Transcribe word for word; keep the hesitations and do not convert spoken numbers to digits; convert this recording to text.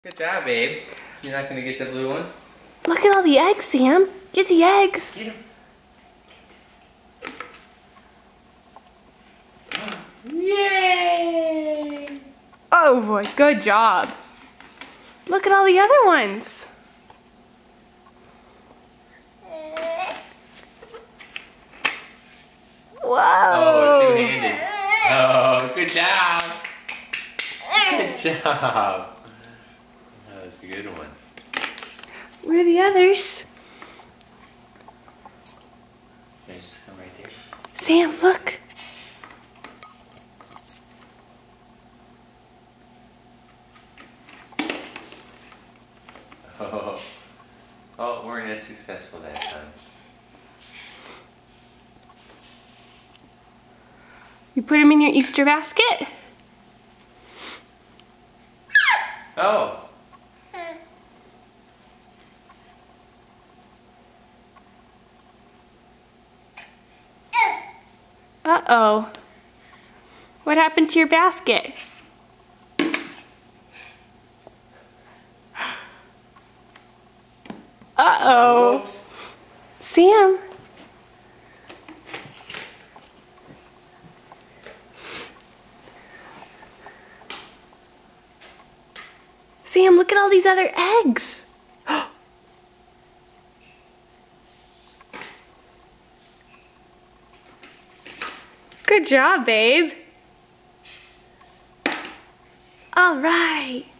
Good job, babe. You're not gonna get the blue one? Look at all the eggs, Sam. Get the eggs. Get them. Yay! Oh boy, good job. Look at all the other ones. Whoa. Oh, two-handed. Oh, good job. Good job. That was a good one. Where are the others? There's some right there. Sam, look. Oh, oh, weren't as successful that time. You put them in your Easter basket? Oh. Uh-oh. What happened to your basket? Uh-oh. Whoops. Sam. Sam, look at all these other eggs. Good job, babe. All right.